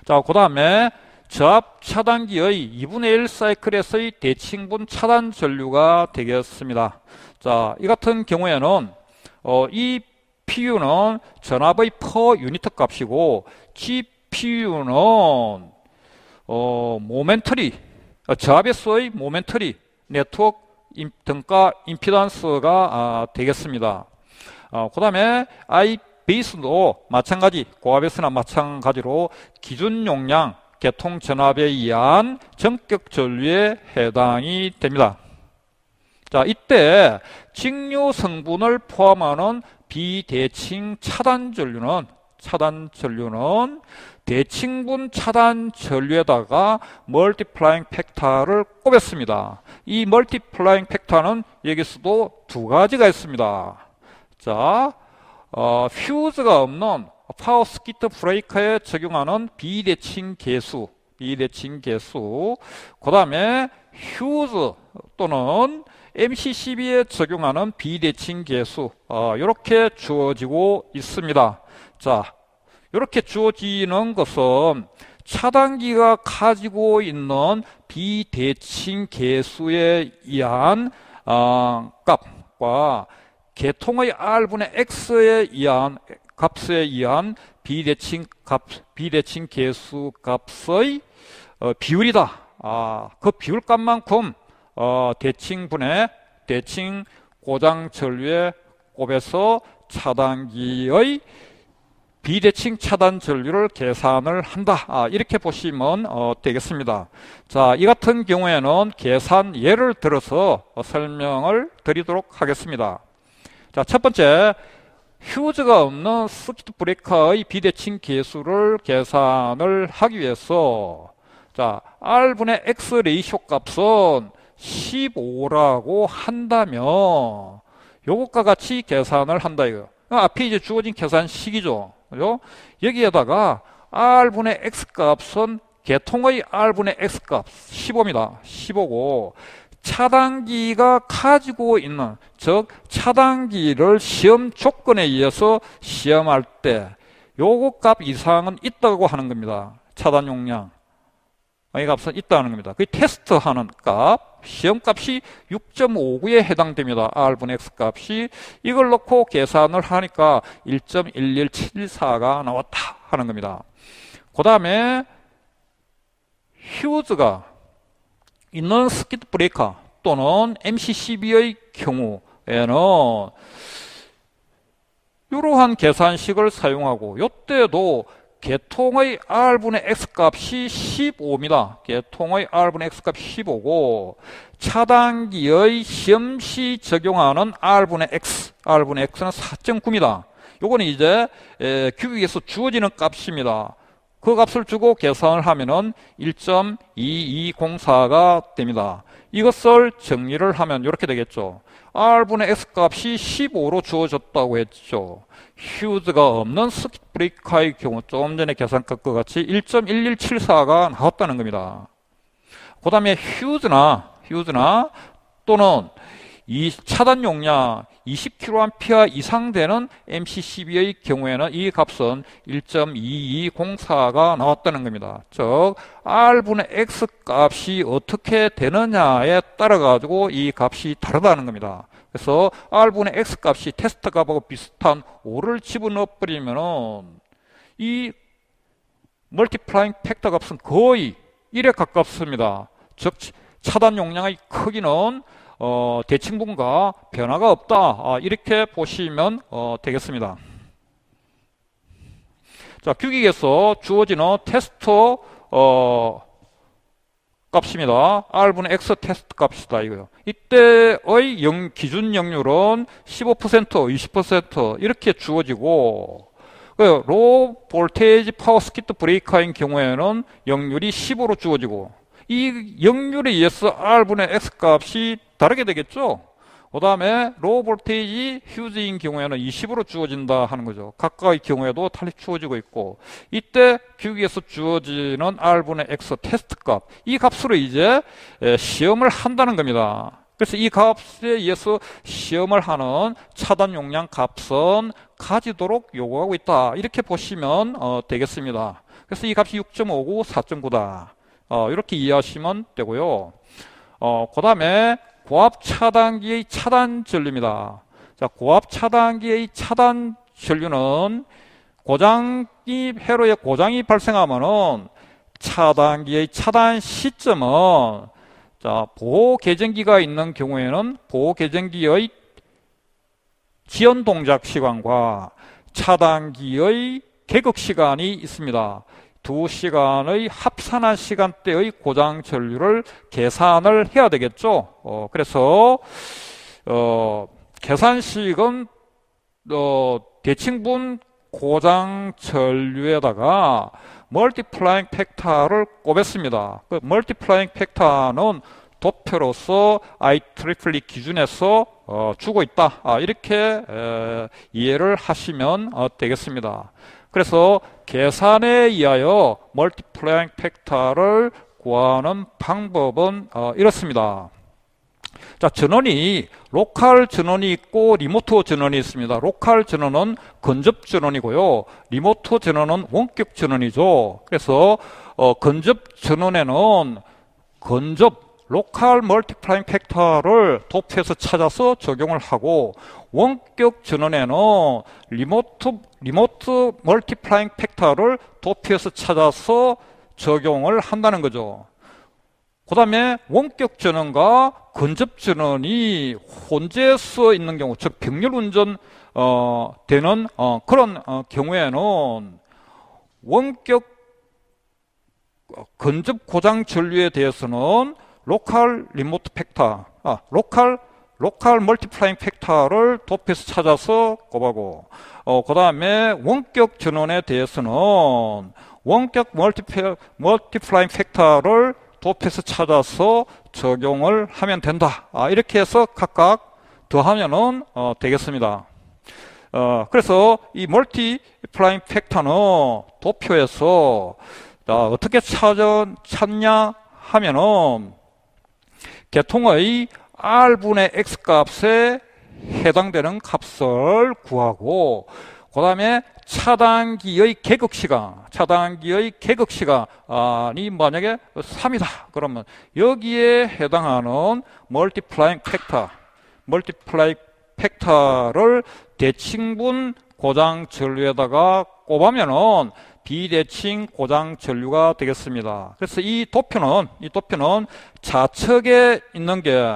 자, 그 다음에 저압 차단기의 2분의 1 사이클에서의 대칭분 차단 전류가 되겠습니다. 자, 이 같은 경우에는 이 PU는 전압의 퍼 유니트 값이고 GPU는 모멘터리 저압에서의 모멘터리 네트워크 등가 임피던스가 되겠습니다. 그 다음에 I베이스도 마찬가지, 고압에서나 마찬가지로 기준 용량 계통 전압에 의한 전격 전류에 해당이 됩니다. 자, 이때 직류 성분을 포함하는 비대칭 차단 전류는 대칭분 차단 전류에다가 멀티플라잉 팩터를 꼽았습니다. 이 멀티플라잉 팩터는 여기서도 두 가지가 있습니다. 자, 퓨즈가 없는 파워 스키트 브레이커에 적용하는 비대칭 개수, 그 다음에 휴즈 또는 MCCB에 적용하는 비대칭 개수, 이렇게 주어지고 있습니다. 자, 이렇게 주어지는 것은 차단기가 가지고 있는 비대칭 개수에 의한 값과 계통의 R분의 X에 의한 값에 의한 비대칭 개수 값의 비율이다. 그 비율값만큼 대칭 고장 전류에 꼽아서 차단기의 비대칭 차단 전류를 계산을 한다. 이렇게 보시면 되겠습니다. 자, 이 같은 경우에는 계산 예를 들어서 설명을 드리도록 하겠습니다. 자, 첫 번째, 휴즈가 없는 서킷 브레이커의 비대칭 개수를 계산을 하기 위해서, 자, R분의 X 레이쇼 값은 15라고 한다면 요것과 같이 계산을 한다 이거예요. 앞에 이제 주어진 계산식이죠. 그죠? 여기에다가 R분의 X 값은 계통의 R분의 X 값 15입니다. 15고 차단기가 가지고 있는, 즉 차단기를 시험 조건에 의해서 시험할 때 요거 값 이상은 있다고 하는 겁니다. 차단 용량 이 값은 있다는 겁니다. 그 테스트하는 값, 시험값이 6.59에 해당됩니다. R분의 X 값이. 이걸 놓고 계산을 하니까 1.1174가 나왔다 하는 겁니다. 그 다음에 휴즈가 있는 서킷 브레이커 또는 MCCB의 경우에는 이러한 계산식을 사용하고, 이때도 계통의 R분의 X 값이 15입니다. 계통의 R분의 X 값이 15고 차단기의 시험시 적용하는 R분의 X는 4.9입니다. 요거는 이제 규빅에서 주어지는 값입니다. 그 값을 주고 계산을 하면은 1.2204가 됩니다. 이것을 정리를 하면 이렇게 되겠죠. R분의 X 값이 15로 주어졌다고 했죠. 휴즈가 없는 서킷 브레이커의 경우 조금 전에 계산값과 같이 1.1174가 나왔다는 겁니다. 그 다음에 휴즈나 또는 이 차단 용량 20kA 이상 되는 MCCB의 경우에는 이 값은 1.2204가 나왔다는 겁니다. 즉 R분의 X 값이 어떻게 되느냐에 따라 가지고 이 값이 다르다는 겁니다. 그래서 R분의 X 값이 테스트 값하고 비슷한 5를 집어넣어 버리면은 이 멀티플라잉 팩터 값은 거의 1에 가깝습니다. 즉 차단 용량의 크기는 대칭분과 변화가 없다. 이렇게 보시면 되겠습니다. 자, 규격에서 주어지는 테스트 값입니다. R분의 X 테스트 값이다 이거요. 이때의 기준 역률은 15%, 20% 이렇게 주어지고, 로 볼테이지 파워 스키트 브레이커인 경우에는 역률이 15로 주어지고, 이 역률에 의해서 R분의 X 값이 다르게 되겠죠. 그 다음에 로우 볼테이지 휴즈인 경우에는 20으로 주어진다 하는 거죠. 각각의 경우에도 달리 주어지고 있고, 이때 규격에서 주어지는 R분의 X 테스트 값, 이 값으로 이제 시험을 한다는 겁니다. 그래서 이 값에 의해서 시험을 하는 차단 용량 값은 가지도록 요구하고 있다. 이렇게 보시면 되겠습니다. 그래서 이 값이 6.59, 4.9다. 이렇게 이해하시면 되고요. 그 다음에 고압 차단기의 차단 전류입니다. 자, 고압 차단기의 차단 전류는 회로에 고장이 발생하면은 차단기의 차단 시점은, 자, 보호 개전기가 있는 경우에는 보호 개전기의 지연 동작 시간과 차단기의 개극 시간이 있습니다. 두 시간의 합산한 시간대의 고장 전류를 계산을 해야 되겠죠. 그래서 계산식은 대칭분 고장 전류에다가 멀티플라잉 팩터를 꼽았습니다. 그 멀티플라잉 팩터는 도표로서 IEEE 기준에서 주고 있다. 이렇게 이해를 하시면 되겠습니다. 그래서 계산에 의하여 멀티플라잉 팩터를 구하는 방법은 이렇습니다. 자, 전원이 로컬 전원이 있고 리모트 전원이 있습니다. 로컬 전원은 건접 전원이고요. 리모트 전원은 원격 전원이죠. 그래서 건접 전원에는 로컬 멀티플라잉 팩터를 도표에서 찾아서 적용을 하고, 원격 전원에는 리모트 멀티플라잉 팩터를 도표에서 찾아서 적용을 한다는 거죠. 그 다음에 원격 전원과 건접 전원이 혼재해서 있는 경우, 즉 병렬 운전 되는 그런 경우에는 원격 건접 고장 전류에 대해서는 로컬 멀티플라잉 팩터를 도표에서 찾아서 꼽아고, 그 다음에 원격 전원에 대해서는 원격 멀티플라잉 팩터를 도표에서 찾아서 적용을 하면 된다. 이렇게 해서 각각 더하면은 되겠습니다. 그래서 이 멀티플라잉 팩터는 도표에서 어떻게 찾냐 하면은 계통의 R분의 X 값에 해당되는 값을 구하고, 그 다음에 차단기의 개극 시간이 만약에 3이다. 그러면 여기에 해당하는 멀티플라잉 팩터를 대칭분 고장 전류에다가 꼽으면은 비대칭 고장 전류가 되겠습니다. 그래서 이 도표는 좌측에 있는 게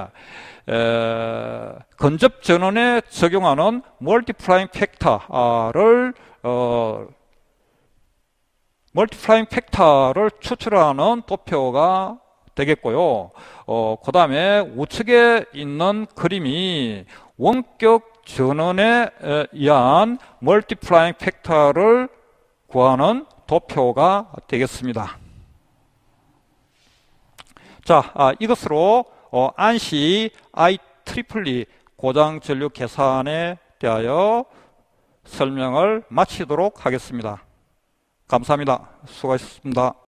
건접 전원에 적용하는 멀티플라잉 팩터를 추출하는 도표가 되겠고요. 그 다음에 우측에 있는 그림이 원격 전원에 의한 멀티플라잉 팩터를 구하는 도표가 되겠습니다. 자, 이것으로 안시 IEEE 고장 전류 계산에 대하여 설명을 마치도록 하겠습니다. 감사합니다. 수고하셨습니다.